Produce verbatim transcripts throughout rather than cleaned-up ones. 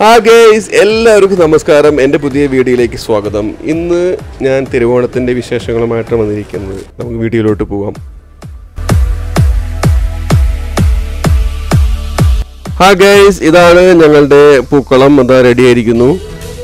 Hi guys, എല്ലാവർക്കും നമസ്കാരം. എൻ്റെ പുതിയ വീഡിയോയിലേക്ക് സ്വാഗതം. ഇന്ന് ഞാൻ തിരുവോണത്തിന്റെ വിശേഷങ്ങളുമായിട്ട് വന്നിരിക്കുന്നത്. നമുക്ക് വീഡിയോയിലോട്ട് പോകാം. Hi guys, ഇതാണ് ഞങ്ങളുടെ പൂക്കളം. അത് റെഡി ആയിരിക്കുന്നു.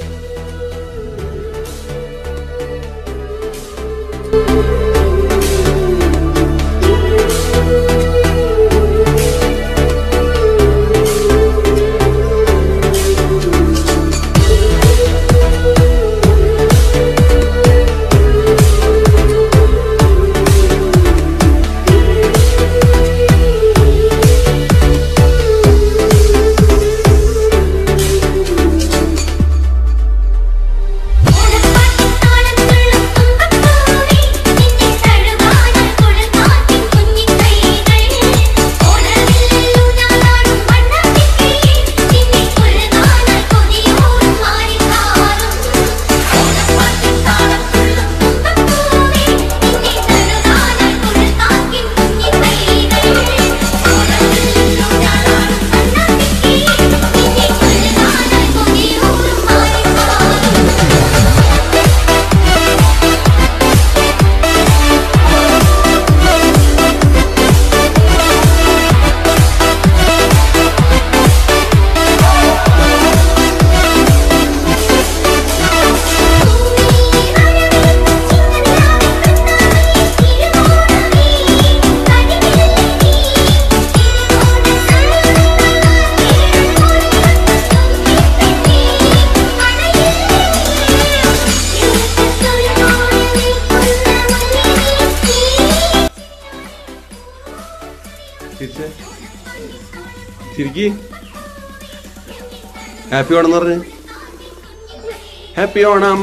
Happy Onam. Happy Onam.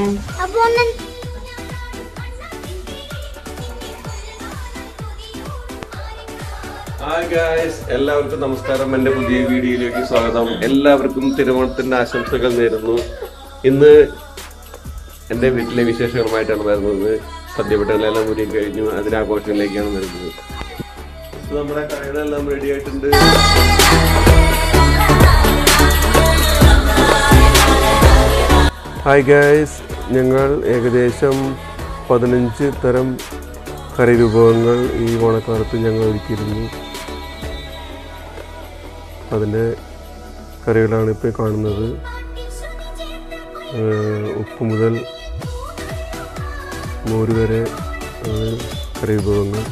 Hi guys, എല്ലാവർക്കും നമസ്കാരം. എൻ്റെ പുതിയ വീഡിയോയിലേക്ക് സ്വാഗതം. എല്ലാവർക്കും തിരുവോണത്തിന്റെ ആശംസകൾ നേരുന്നു. ഇന്ന് എൻ്റെ വീട്ടിലെ വിശേഷങ്ങളുമായിട്ടാണ് വരുന്നത്. സദ്യവട്ടങ്ങളെല്ലാം കൂടി കഴിഞ്ഞു. അതിന്റെ ആഘോഷങ്ങളിലേക്കാണ് വരുന്നത്. നമ്മുടെ കറികളെല്ലാം റെഡി ആയിട്ടുണ്ട്. ഹായ് ഗൈസ്, ഞങ്ങൾ ഏകദേശം പതിനഞ്ച് തരം കറി വിഭവങ്ങൾ ഈ ഓണക്കാലത്ത് ഞങ്ങൾ ഒരുക്കിയിരുന്നു. അതിൻ്റെ കറികളാണ് ഇപ്പോൾ കാണുന്നത്. ഉപ്പ് മുതൽ മോര് വരെ കറി വിഭവങ്ങൾ.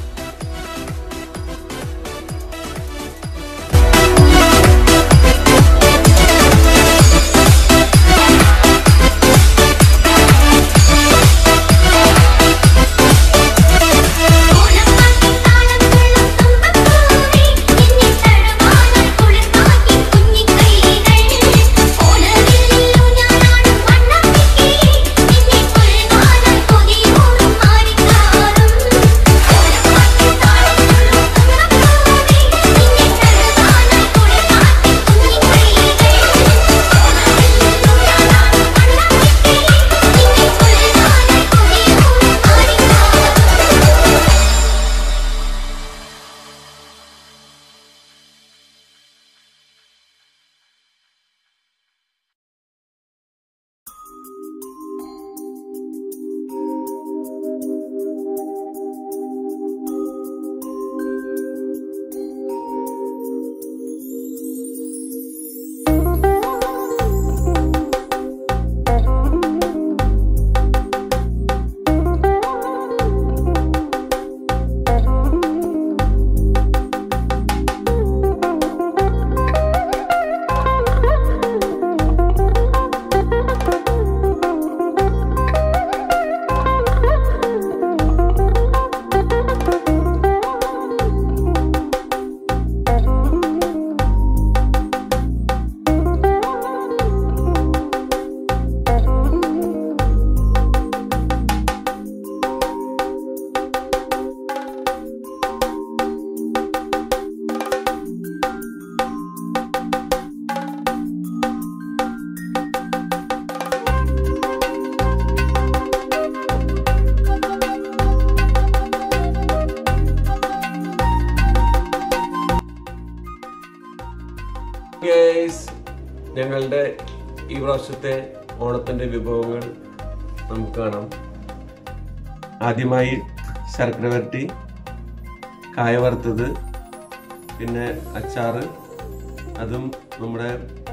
guys, ഞങ്ങളുടെ ഈ പ്രാവശ്യത്തെ ഓണത്തിന്റെ വിഭവങ്ങൾ നമുക്ക് കാണാം. ആദ്യമായി ശർക്കര വരട്ടി, കായ വറുത്തത്, പിന്നെ അച്ചാറ്, അതും നമ്മുടെ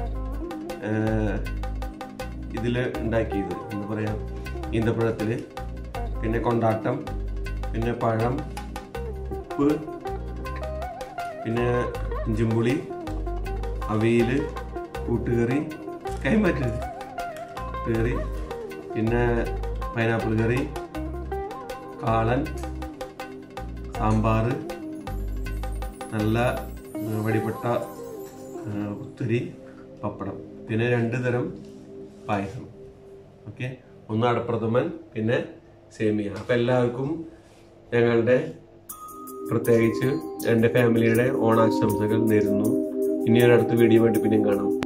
ഇതില് ഉണ്ടാക്കിയത് എന്താ പറയാ ഈന്തപ്പഴത്തില്, പിന്നെ കൊണ്ടാട്ടം, പിന്നെ പഴം, ഉപ്പ്, പിന്നെ ഇഞ്ചിമ്പുളി, അവിയല്, കൂട്ടുകറി, കൈമാറ്റരുത് കറി, പിന്നെ പൈനാപ്പിൾ കറി, കാളൻ, സാമ്പാർ, നല്ല വടിപട്ട കുത്തരി, പപ്പടം, പിന്നെ രണ്ട് തരം പായസം. ഓക്കെ, ഒന്ന് അടപ്രഥമൻ, പിന്നെ സേമിയ. അപ്പം എല്ലാവർക്കും ഞങ്ങളുടെ പ്രത്യേകിച്ച് എൻ്റെ ഫാമിലിയുടെ ഓണാശംസകൾ നേരുന്നു. ഇനി ഒരടുത്ത വീഡിയോ വേണ്ടി പിന്നെയും കാണാം.